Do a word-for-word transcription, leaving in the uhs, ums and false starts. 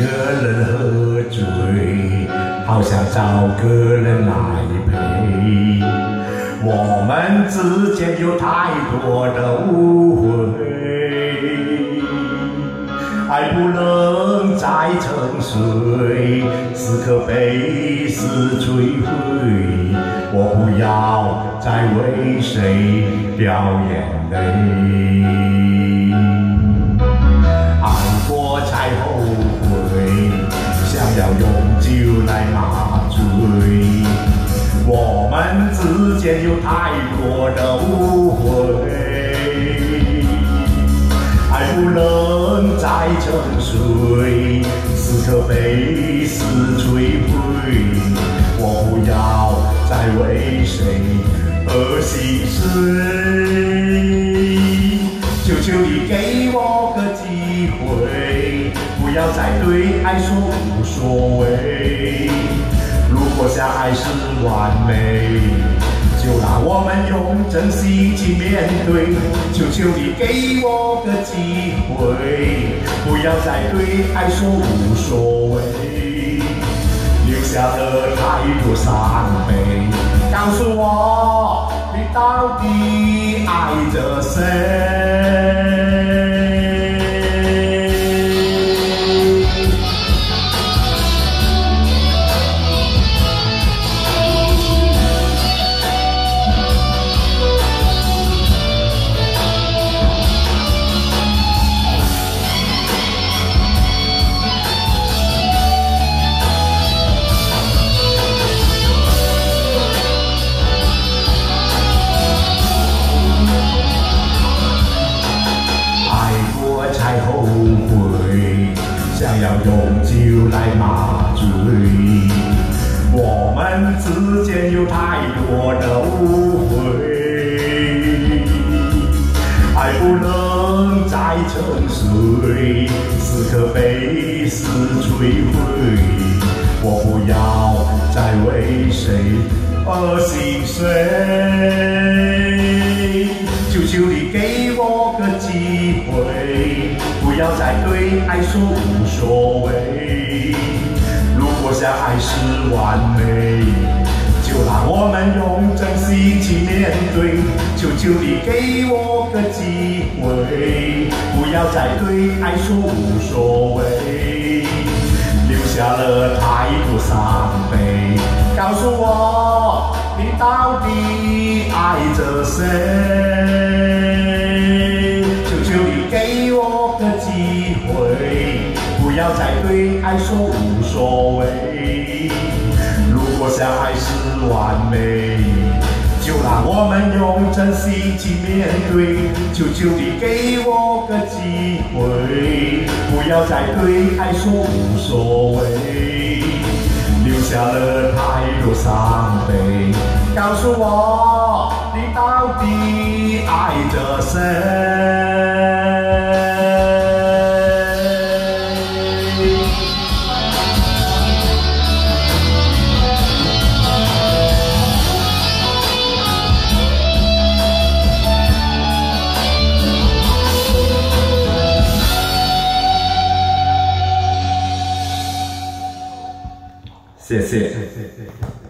个人喝醉，好想找个人来陪。我们之间有太多的误会，爱不能再沉睡，时刻被事摧毁。我不要再为谁掉眼泪，爱过才后悔，想要用酒来麻醉。我们之间有太多的误会，爱不能再沉睡，时刻被事摧毁。我不要再为谁而心碎，求求你给我个机会，不要再对爱说无所谓。如果相爱是完美，就让我们用真心去面对。求求你给我个机会，不要再对爱说无所谓，留下了太多伤悲。告诉我，你到底爱着谁？想要用酒来麻醉，我们之间有太多的误会，爱不能再沉睡，时刻被事摧毁。我不要再为谁而心碎，求求你给我个机会，不要再对爱说无所谓。如果相爱是完美，就让我们用真心去面对。求求你给我个机会，不要再对爱说无所谓，留下了太多伤悲。告诉我，你到底爱着谁？求求你给我个机会，不要再对爱说无所谓。如果相爱是完美，就让我们用真心去面对。求求你给我个机会，不要再对爱说无所谓，留下了太多伤悲。告诉我，你到底爱着谁？谢谢。